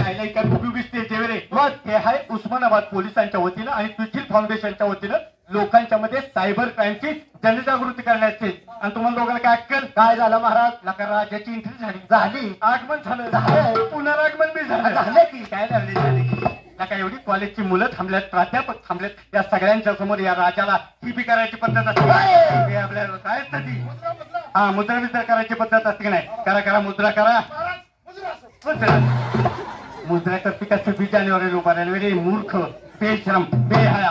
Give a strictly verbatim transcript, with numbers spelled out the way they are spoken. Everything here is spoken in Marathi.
आयला काय उभी उभी स्टेज रे. मग हे आहे उस्मानाबाद पोलिसांच्या वतीनं आणि तुझील फाउंडेशनच्या वतीनं लोकांच्या मध्ये सायबर क्राईमची जनजागृती करण्याची. आणि तुम्हाला लोकांना काय अक्कल काय झालं महाराज. नका राज्याची एंट्री झाली झाली आगमन झालं झालं पुनरागमन बी झालं झालं की काय झाले झाले की नका. एवढी कॉलेजची मुलं थांबल्यात, प्राध्यापक थांबलेत, या सगळ्यांच्या समोर या राजाला ही बी करायची पद्धत असते आपल्याला काय असतं ती. हा मुद्रा विद्रा करायची पद्धत असते की नाही. करा करा मुद्रा करा. मुद्रा मुद्रा करते का सव्वीस जानेवारी उभा राहिला मूर्ख बेशरम बेहाय